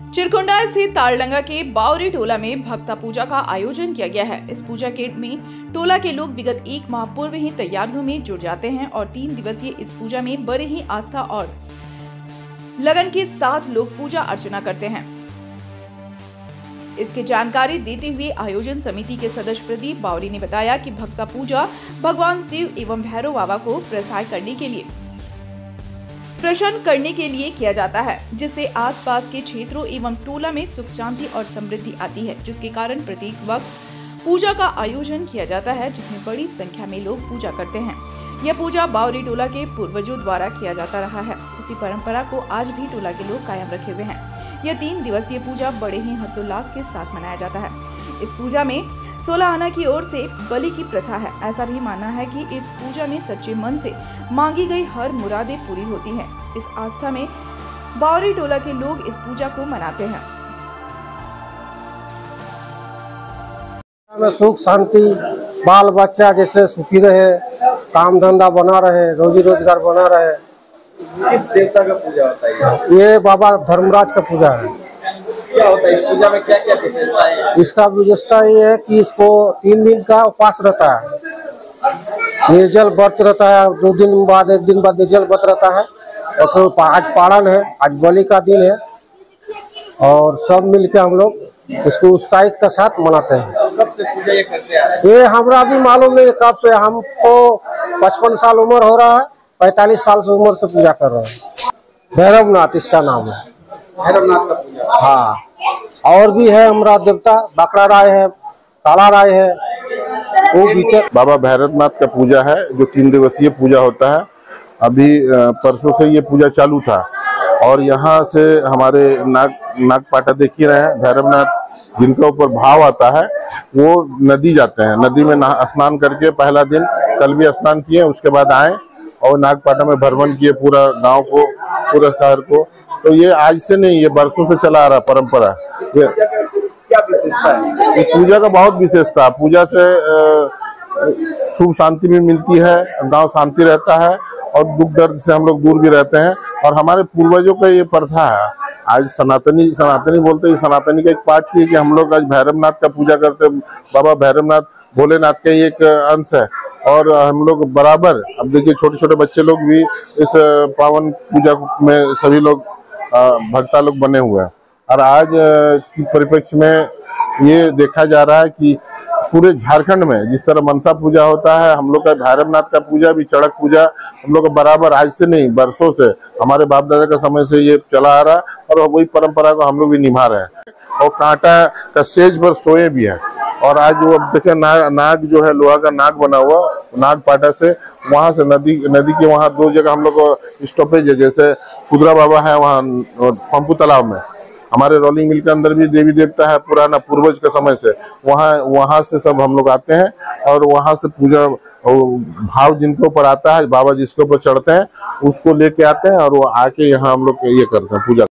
चिरकुंडा स्थित तारलंगा के बावरी टोला में भक्ता पूजा का आयोजन किया गया है। इस पूजा के में टोला के लोग विगत 1 माह पूर्व ही तैयारियों में जुट जाते हैं और 3 दिवसीय इस पूजा में बड़े ही आस्था और लगन के साथ लोग पूजा अर्चना करते हैं। इसकी जानकारी देते हुए आयोजन समिति के सदस्य प्रदीप बावरी ने बताया कि भक्ता पूजा भगवान शिव एवं भैरव बाबा को प्रसन्न करने के लिए किया जाता है, जिससे आसपास के क्षेत्रों एवं टोला में सुख शांति और समृद्धि आती है, जिसके कारण प्रत्येक वक्त पूजा का आयोजन किया जाता है, जिसमें बड़ी संख्या में लोग पूजा करते हैं। यह पूजा बावरी टोला के पूर्वजों द्वारा किया जाता रहा है। उसी परंपरा को आज भी टोला के लोग कायम रखे हुए हैं। यह 3 दिवसीय पूजा बड़े ही हर्षोल्लास के साथ मनाया जाता है। इस पूजा में 16 आना की ओर से बलि की प्रथा है। ऐसा भी मानना है कि इस पूजा में सच्चे मन से मांगी गई हर मुरादें पूरी होती हैं। इस आस्था में बावरी टोला के लोग इस पूजा को मनाते हैं। सुख शांति, बाल बच्चा जैसे सुखी रहे, काम धंधा बना रहे, रोजी रोजगार बना रहे। किस देवता का पूजा होता है? ये बाबा धर्मराज का पूजा है। क्या होता है इस पूजा में, क्या क्या विशेषता है? इसका विशेषता ये है कि इसको 3 दिन का उपवास रहता है, निर्जल व्रत रहता है। 2 दिन बाद 1 दिन बाद निर्जल व्रत रहता है। और फिर आज पारण है, आज बलि का दिन है और सब मिलके हम लोग इसको उत्साहित के साथ मनाते हैं। कब से पूजा ये करते आ रहे हैं? ये हमरा भी मालूम नहीं कब से। हम तो 55 साल उम्र हो रहा है, 45 साल से उम्र से पूजा कर रहे हैं। भैरवनाथ इसका नाम है। भैरवनाथ का पूजा? हाँ, और भी है हमारा देवता, बाकड़ा राय है, काला राय है, वो भी। बाबा भैरवनाथ का पूजा है जो 3 दिवसीय पूजा होता है। अभी परसों से ये पूजा चालू था और यहाँ से हमारे नाग पाटा देख ही रहे हैं, भैरवनाथ जिनका ऊपर भाव आता है वो नदी जाते हैं। नदी में स्नान करके पहला दिन कल भी स्नान किए, उसके बाद आए और नागपाटा में भ्रमण किए पूरा गांव को, पूरा शहर को। तो ये आज से नहीं, ये बरसों से चला आ रहा परंपरा। क्या विशेषता है इस पूजा का? बहुत विशेषता। पूजा से सुख शांति भी मिलती है, गांव शांति रहता है और दुख दर्द से हम लोग दूर भी रहते हैं। और हमारे पूर्वजों का ये प्रथा है। आज सनातनी बोलते हैं, सनातनी का एक पार्ट ही है कि हम लोग आज भैरवनाथ का पूजा करते हैं। बाबा भैरवनाथ भोलेनाथ का ही एक अंश है और हम लोग बराबर, अब देखिए छोटे छोटे बच्चे लोग भी इस पावन पूजा में सभी लोग भक्ता लोग बने हुए हैं। और आज की परिप्रेक्ष्य में ये देखा जा रहा है कि पूरे झारखंड में जिस तरह मनसा पूजा होता है, हम लोग का भैरवनाथ का पूजा भी, चड़क पूजा हम लोग का बराबर आज से नहीं बरसों से, हमारे बाप दादा का समय से ये चला आ रहा है और वही परंपरा को हम लोग भी निभा रहे हैं। और कांटा का सेज पर सोए भी है। और आज वो अब देखे नाग जो है, लोहा का नाग बना हुआ नाग पाटा से, वहां से नदी के वहां 2 जगह हम लोग को स्टॉपेज है। जैसे कुदरा बाबा है वहाँ पंपू तालाब में, हमारे रोलिंग मिल के अंदर भी देवी देवता है पुराना पूर्वज के समय से। वहां से सब हम लोग आते हैं और वहां से पूजा भाव जिनके ऊपर आता है, बाबा जिसके ऊपर चढ़ते हैं उसको लेके आते हैं और वो आके यहाँ हम लोग ये करते हैं पूजा।